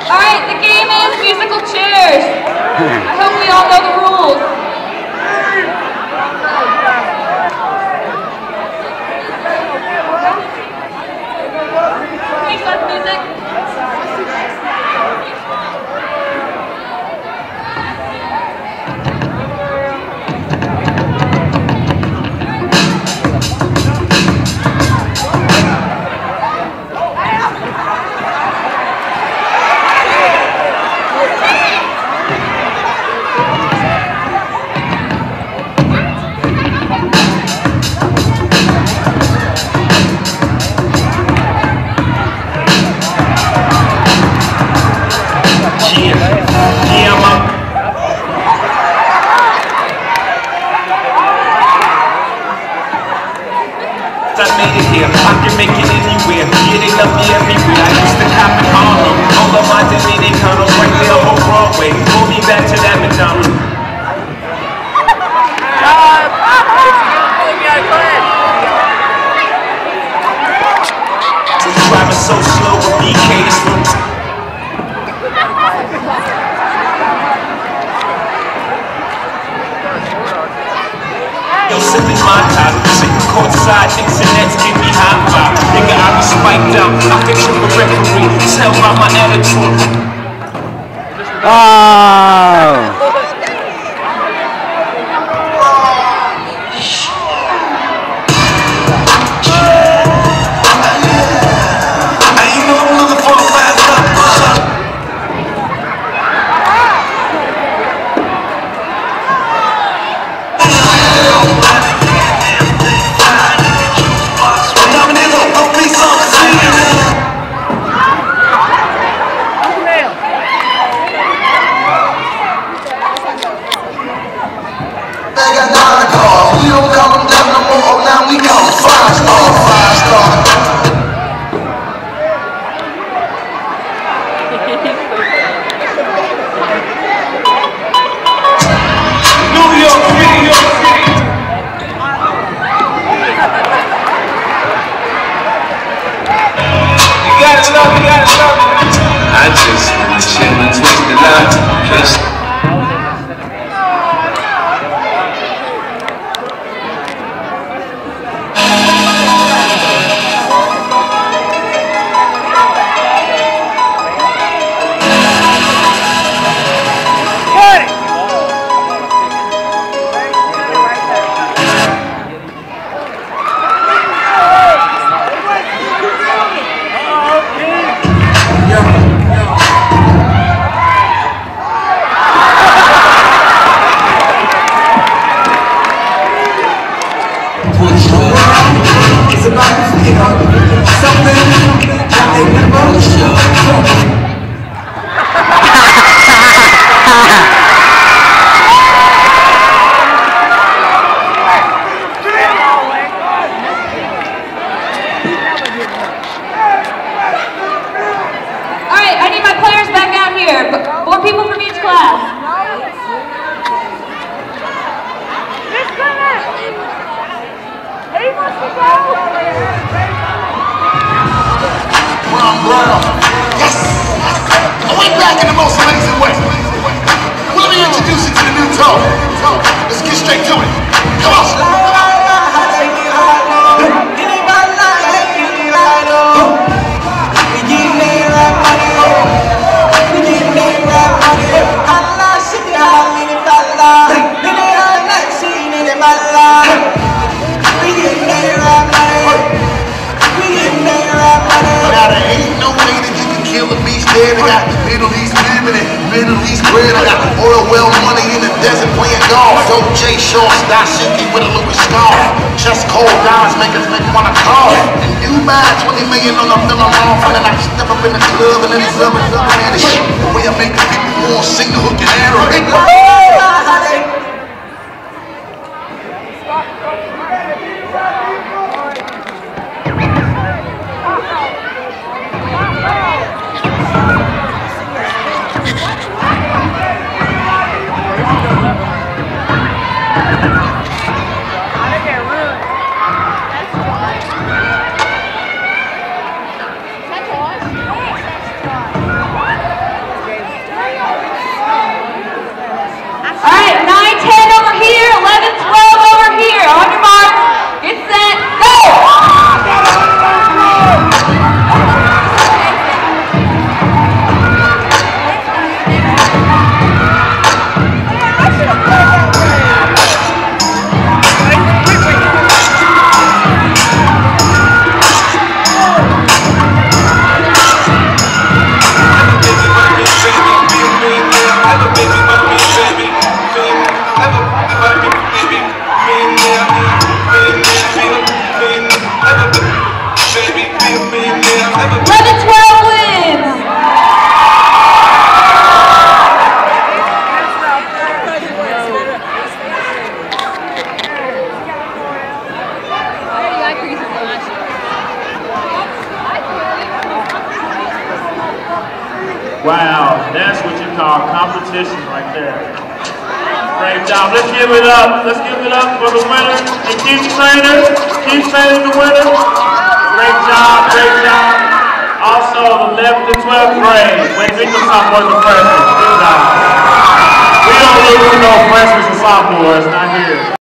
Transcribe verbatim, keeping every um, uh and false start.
Alright, the game is musical chairs. I hope we all know the rules. Can you start the music? I made it here, I can make it anywhere. Yeah, they love me everywhere. I used to cop in Harlem. All of my Dominicanos right there on Broadway. Pull me back to that McDonald's. Driving so slow with B K to slow. Yo, sipping my top, sitting courtside, Knicks and Nets give me high five. Nigga, I be spiked out, I can trip a referee, tell by my attitude. Oh! I just wanna chill and twist the love. It's about to feel something that they never show. Alright, I need my players back out here. Four people from each class. Brown, brown. Yes! I went back in the most amazing way. Well, let me introduce you to the new tone. Let's get straight to it. Come on. They got Middle East living and Middle East bread. I got oil well money in the desert playing golf. Dope J shorts, dashiki with a Louis scarf. Chest cold diamonds make us make wanna call. And you buy twenty million on the film I'm off. And then I step up in the club and then it's up and up and the shit. The way I make the people more sing the hook and arrow. Wow, that's what you call competition right there. Great job. Let's give it up. Let's give it up for the winner. And keep training. Keep training the winner. Great job. Great job. Also, the eleventh and twelfth grade. When we can sophomores and freshmen. Good job. We don't lose no freshmen and sophomores. Not here.